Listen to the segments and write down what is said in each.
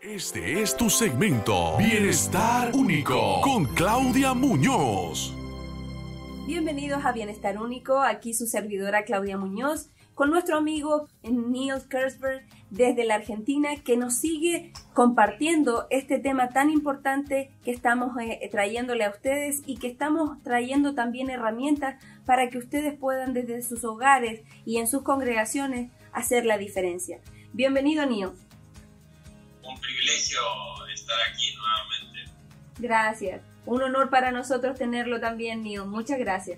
Este es tu segmento Bienestar Único con Claudia Muñoz. Bienvenidos a Bienestar Único, aquí su servidora Claudia Muñoz, con nuestro amigo Neil Kersberg desde la Argentina, que nos sigue compartiendo este tema tan importante que estamos trayéndole a ustedes y que estamos trayendo también herramientas para que ustedes puedan desde sus hogares y en sus congregaciones hacer la diferencia. Bienvenido, Neil. Un privilegio estar aquí nuevamente. Gracias. Un honor para nosotros tenerlo también, Neil. Muchas gracias.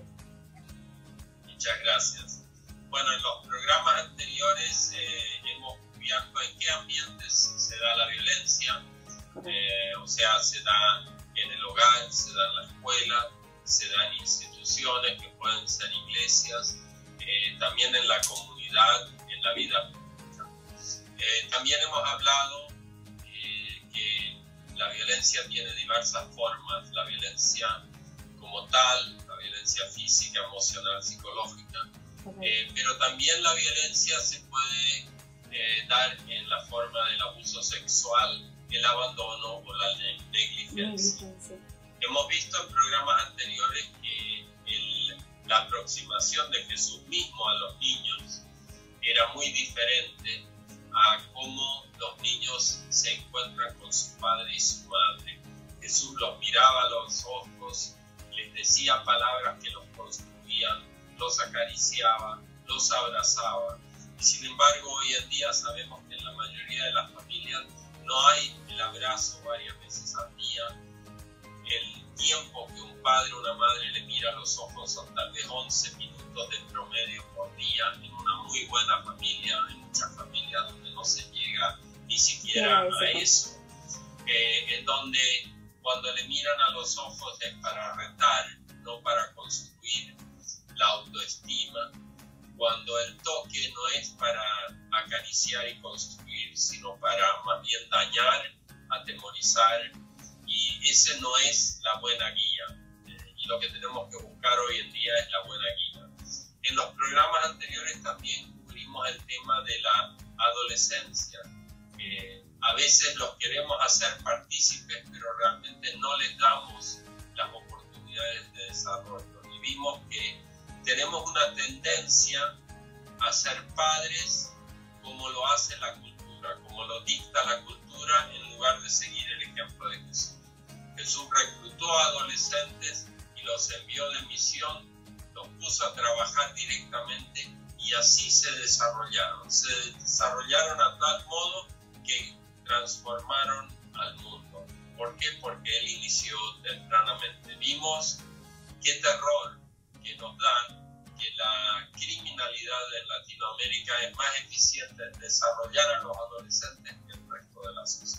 Muchas gracias. Bueno, en los programas anteriores hemos cubierto en qué ambientes se da la violencia. O sea, se da en el hogar, se da en la escuela, se da en instituciones que pueden ser iglesias, también en la comunidad, en la vida pública. También hemos hablado que la violencia tiene diversas formas, la violencia como tal, la violencia física, emocional, psicológica, pero también la violencia se puede dar en la forma del abuso sexual, el abandono o la negligencia. Hemos visto en programas anteriores que la aproximación de Jesús mismo a los niños era muy diferente a cómo los niños se encuentran con su padre y su madre. Jesús los miraba a los ojos, les decía palabras que los construían, los acariciaba, los abrazaba. Y sin embargo, hoy en día sabemos que en la mayoría de las familias no hay el abrazo varias veces al día. El tiempo que un padre o una madre le mira a los ojos son tal vez 11 minutos de promedio por día en una muy buena familia, en muchas familias donde no se llega ni siquiera a eso, en donde cuando le miran a los ojos es para retar, no para construir la autoestima, cuando el toque no es para acariciar y construir, sino para más bien dañar, atemorizar, y ese no es la buena guía, y lo que tenemos que buscar hoy en día es la buena guía. En los programas anteriores también cubrimos el tema de la adolescencia. A veces los queremos hacer partícipes, pero realmente no les damos las oportunidades de desarrollo. Y vimos que tenemos una tendencia a ser padres como lo hace la cultura, como lo dicta la cultura, en lugar de seguir el ejemplo de Jesús. Jesús reclutó a adolescentes y los envió de misión, los puso a trabajar directamente y así se desarrollaron. Se desarrollaron a tal modo que transformaron al mundo. ¿Por qué? Porque Él inició tempranamente. Vimos qué terror que nos dan, que la criminalidad en Latinoamérica es más eficiente en desarrollar a los adolescentes que el resto de la sociedad.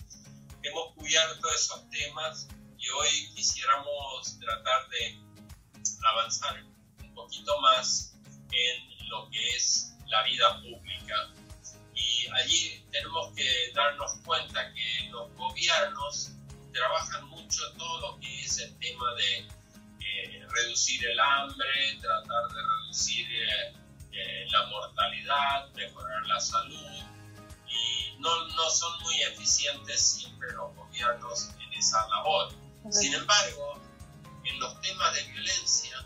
Hemos cubierto esos temas y hoy quisiéramos tratar de avanzar un poquito más en lo que es la vida pública. Y allí tenemos que darnos cuenta que los gobiernos trabajan mucho todo lo que es el tema de reducir el hambre, tratar de reducir la mortalidad, mejorar la salud, y no son muy eficientes siempre los gobiernos en esa labor. Sin embargo, en los temas de violencia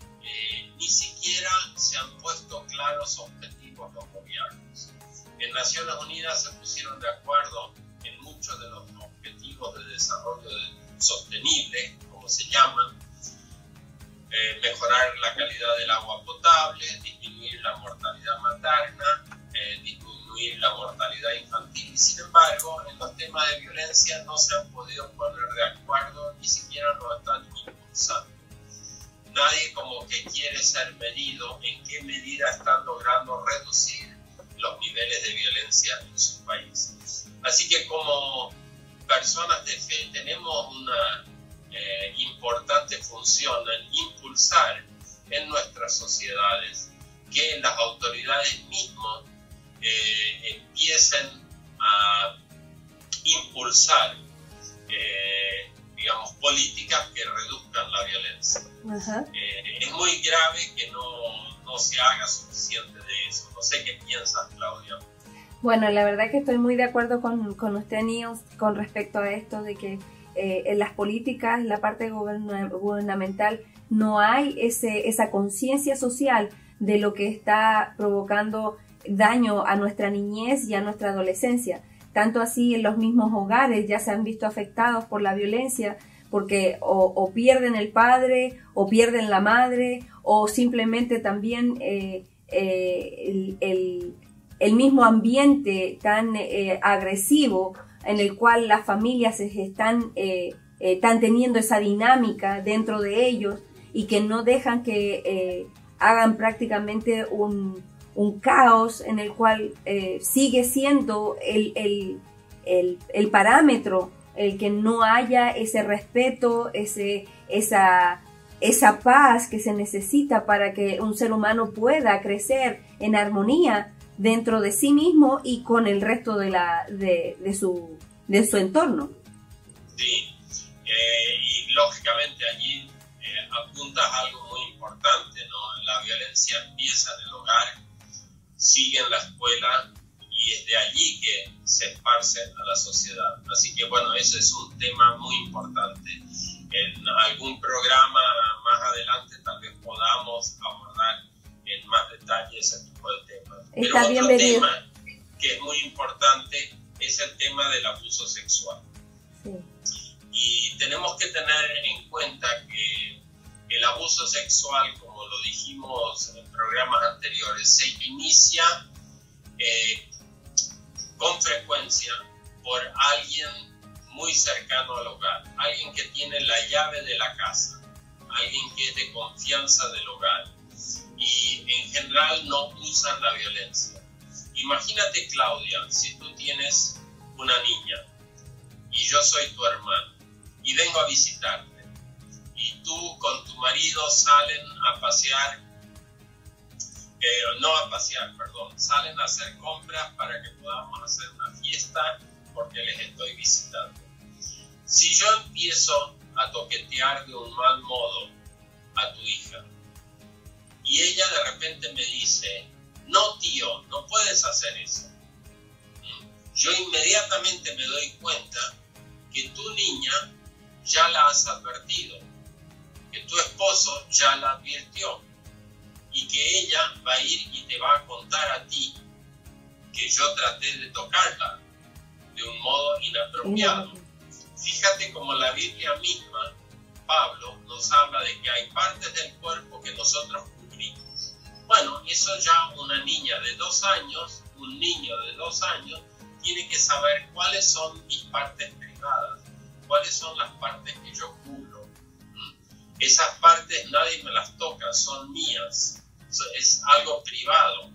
ni siquiera se han puesto claros objetivos los gobiernos. En Naciones Unidas se pusieron de acuerdo en muchos de los objetivos de desarrollo sostenible, como se llaman, mejorar la calidad del agua potable, disminuir la mortalidad materna, disminuir la mortalidad infantil. Y sin embargo, en los temas de violencia no se han podido poner de acuerdo, ni siquiera lo están impulsando. Nadie como que quiere ser medido en qué medida están logrando reducir los niveles de violencia en su país. Así que como personas de fe tenemos una importante función en impulsar en nuestras sociedades que las autoridades mismas empiecen a impulsar políticas que reduzcan la violencia. Es muy grave que no se haga suficiente de eso. No sé qué piensas, Claudia. Bueno, la verdad que estoy muy de acuerdo con usted, Niels, con respecto a esto de que en las políticas, la parte gubernamental, no hay esa conciencia social de lo que está provocando daño a nuestra niñez y a nuestra adolescencia. Tanto así en los mismos hogares ya se han visto afectados por la violencia, porque o pierden el padre, o pierden la madre, o simplemente también el mismo ambiente tan agresivo en el cual las familias están teniendo esa dinámica dentro de ellos y que no dejan que hagan prácticamente un caos en el cual sigue siendo el parámetro, el que no haya ese respeto, esa paz que se necesita para que un ser humano pueda crecer en armonía dentro de sí mismo y con el resto de su entorno. Sí, y lógicamente allí apuntas a algo muy importante, ¿no? La violencia empieza en el hogar, sigue en la escuela y es de allí que se esparce a la sociedad. Así que bueno, ese es un tema muy importante. En algún programa más adelante tal vez podamos abordar en más detalle ese tipo de temas. Pero otro tema que es muy importante es el tema del abuso sexual. Sí. Y tenemos que tener en cuenta que el abuso sexual, como lo dijimos en programas anteriores, se inicia con frecuencia por alguien muy cercano al hogar, alguien que tiene la llave de la casa, alguien que es de confianza del hogar y en general no usan la violencia. Imagínate, Claudia, si tú tienes una niña y yo soy tu hermano y vengo a visitarte y tú con tu marido salen a pasear, salen a hacer compras para que podamos hacer una fiesta porque les estoy visitando. Si yo empiezo a toquetear de un mal modo a tu hija y ella de repente me dice, no tío, no puedes hacer eso, yo inmediatamente me doy cuenta que tu niña ya la has advertido, que tu esposo ya la advirtió y que ella va a ir y te va a contar a ti que yo traté de tocarla de un modo inapropiado. Fíjate como la Biblia misma, Pablo, nos habla de que hay partes del cuerpo que nosotros cubrimos. Bueno, eso ya una niña de 2 años, un niño de 2 años, tiene que saber cuáles son mis partes privadas, cuáles son las partes que yo cubro. Esas partes nadie me las toca, son mías, es algo privado.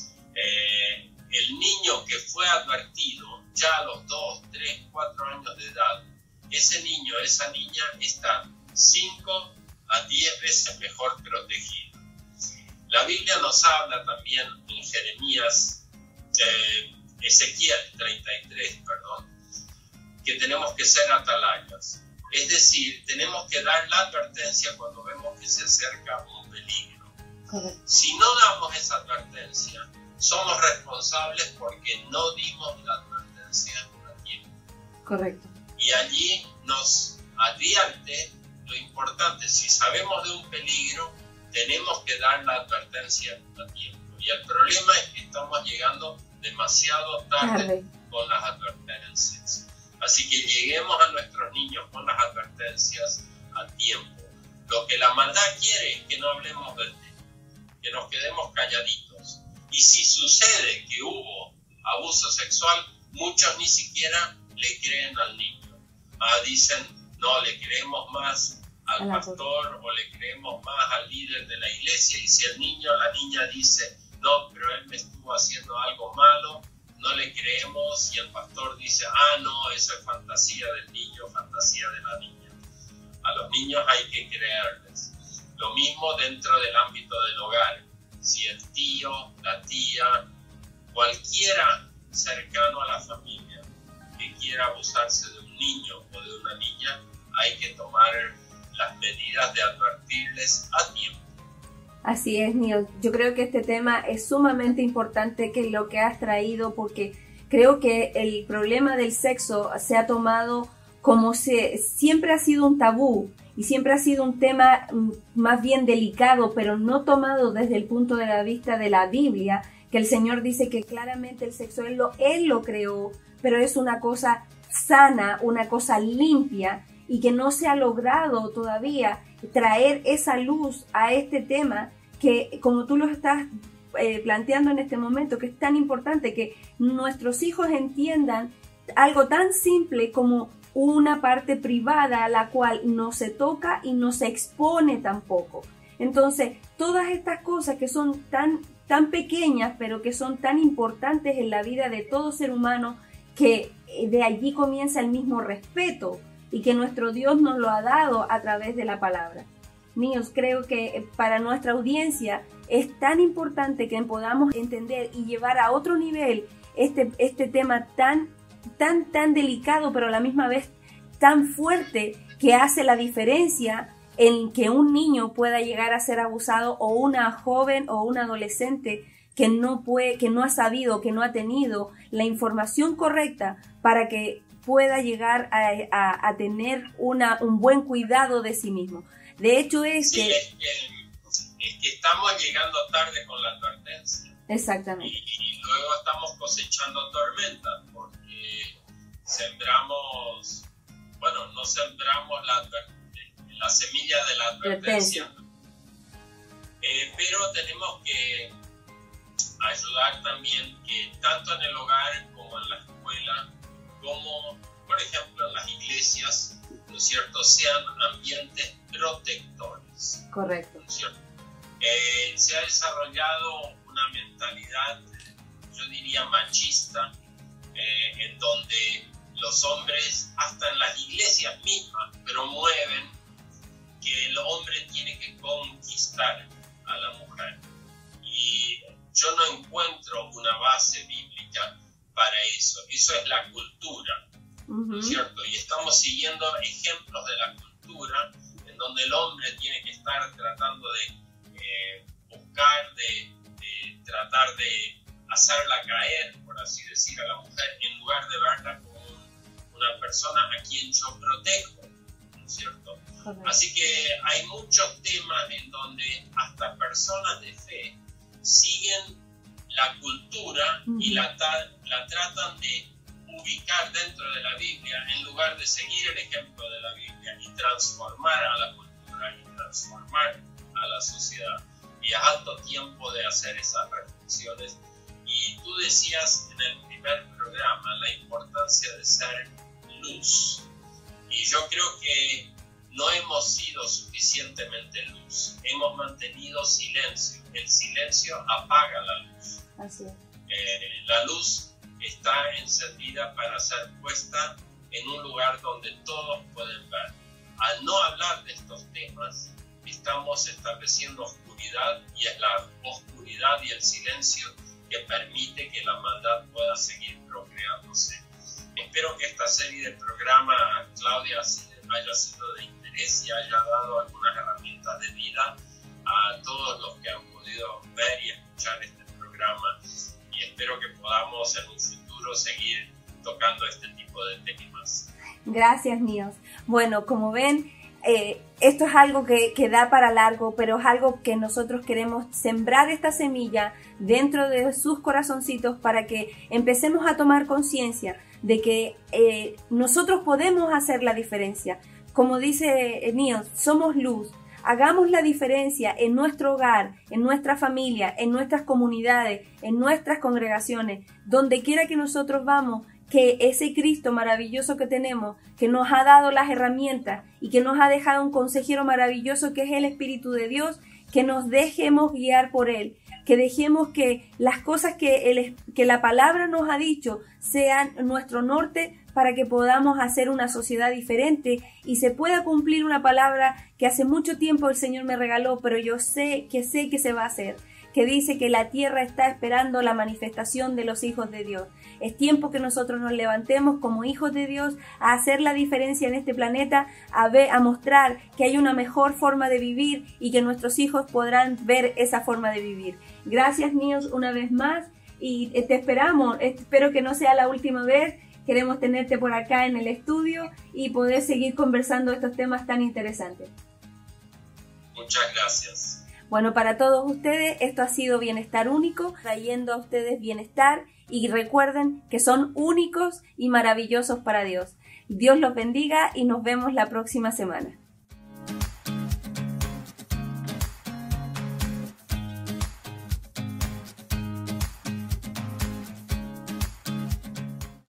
El niño que fue advertido ya a los 2, 3, 4 años de edad, ese niño, esa niña está 5 a 10 veces mejor protegido. La Biblia nos habla también en Jeremías, Ezequiel 33, que tenemos que ser atalayas. Es decir, tenemos que dar la advertencia cuando vemos que se acerca un peligro. Correcto. Si no damos esa advertencia, somos responsables porque no dimos la advertencia a tiempo. Correcto. Y allí nos advierte lo importante, si sabemos de un peligro, tenemos que dar la advertencia a tiempo. Y el problema es que estamos llegando demasiado tarde con las advertencias. Así que lleguemos a nuestros niños con las advertencias a tiempo. Lo que la maldad quiere es que no hablemos del tema, que nos quedemos calladitos. Y si sucede que hubo abuso sexual, muchos ni siquiera le creen al niño. Dicen, no, le creemos más al pastor o le creemos más al líder de la iglesia. Y si el niño o la niña dice, no, pero él me estuvo haciendo algo malo, no le creemos, y el pastor dice, no, eso es fantasía del niño, fantasía de la niña. A los niños hay que creerles. Lo mismo dentro del ámbito del hogar. Si el tío, la tía, cualquiera cercano a la familia que quiera abusarse de un niño o de una niña, hay que tomar las medidas de advertirles a tiempo. Así es, Neil. Yo creo que este tema es sumamente importante, que lo que has traído, porque Creo que el problema del sexo se ha tomado como siempre ha sido un tabú y siempre ha sido un tema más bien delicado, pero no tomado desde el punto de vista de la Biblia, que el Señor dice que claramente el sexo Él lo creó, pero es una cosa sana, una cosa limpia, y que no se ha logrado todavía traer esa luz a este tema que, como tú lo estás planteando en este momento, que es tan importante que nuestros hijos entiendan algo tan simple como una parte privada a la cual no se toca y no se expone tampoco. Entonces, todas estas cosas que son tan pequeñas, pero que son tan importantes en la vida de todo ser humano, que de allí comienza el mismo respeto y que nuestro Dios nos lo ha dado a través de la palabra. Niños, creo que para nuestra audiencia es tan importante que podamos entender y llevar a otro nivel este tema tan delicado, pero a la misma vez tan fuerte, que hace la diferencia en que un niño pueda llegar a ser abusado, o una joven o un adolescente que no ha sabido, que no ha tenido la información correcta para que pueda llegar a tener un buen cuidado de sí mismo. De hecho es que estamos llegando tarde con la advertencia. Exactamente. Y luego estamos cosechando tormentas porque no sembramos la semilla de la advertencia. Pero tenemos que ayudar también que tanto en el hogar como en la escuela, como por ejemplo en las iglesias, ¿no es cierto?, sean ambientes protectores. Correcto. ¿No es cierto? Se ha desarrollado una mentalidad, yo diría machista, en donde los hombres, hasta en las iglesias mismas, promueven que el hombre tiene que conquistar a la mujer. Y yo no encuentro una base bíblica para eso. Eso es la cultura, ¿no es cierto? Y estamos siguiendo ejemplos de la cultura en donde el hombre tiene que estar tratando de buscar, de tratar de hacerla caer, por así decir, a la mujer, en lugar de verla como una persona a quien yo protejo, ¿no es cierto? Correcto. Así que hay muchos temas en donde hasta personas de fe siguen la cultura y la tratan de ubicar dentro de la Biblia en lugar de seguir el ejemplo de la Biblia y transformar a la cultura y transformar a la sociedad. Y es alto tiempo de hacer esas reflexiones. Y tú decías en el primer programa la importancia de ser luz. Y yo creo que no hemos sido suficientemente luz. Hemos mantenido silencio. El silencio apaga la luz. Así es. La luz está encendida para ser puesta en un lugar donde todos pueden ver. Al no hablar de estos temas, estamos estableciendo oscuridad, y es la oscuridad y el silencio que permite que la maldad pueda seguir procreándose. Espero que esta serie de programas, Claudia, haya sido de interés y haya dado algunas herramientas de vida a todos los que han podido ver y escuchar este programa, y espero que podamos en un futuro seguir tocando este tipo de temas. Gracias, Niels. Bueno, como ven, esto es algo que da para largo, pero es algo que nosotros queremos sembrar esta semilla dentro de sus corazoncitos para que empecemos a tomar conciencia de que nosotros podemos hacer la diferencia. Como dice Niels, somos luz. Hagamos la diferencia en nuestro hogar, en nuestra familia, en nuestras comunidades, en nuestras congregaciones, donde quiera que nosotros vamos, que ese Cristo maravilloso que tenemos, que nos ha dado las herramientas y que nos ha dejado un consejero maravilloso que es el Espíritu de Dios, que nos dejemos guiar por Él, que dejemos que las cosas que la palabra nos ha dicho sean nuestro norte para que podamos hacer una sociedad diferente y se pueda cumplir una palabra que hace mucho tiempo el Señor me regaló, pero yo sé que se va a hacer, que dice que la tierra está esperando la manifestación de los hijos de Dios. Es tiempo que nosotros nos levantemos como hijos de Dios a hacer la diferencia en este planeta, a mostrar que hay una mejor forma de vivir y que nuestros hijos podrán ver esa forma de vivir. Gracias, Niels, una vez más. y te esperamos. Espero que no sea la última vez. Queremos tenerte por acá en el estudio y poder seguir conversando estos temas tan interesantes. Muchas gracias. Bueno, para todos ustedes, esto ha sido Bienestar Único, trayendo a ustedes bienestar, y recuerden que son únicos y maravillosos para Dios. Dios los bendiga y nos vemos la próxima semana.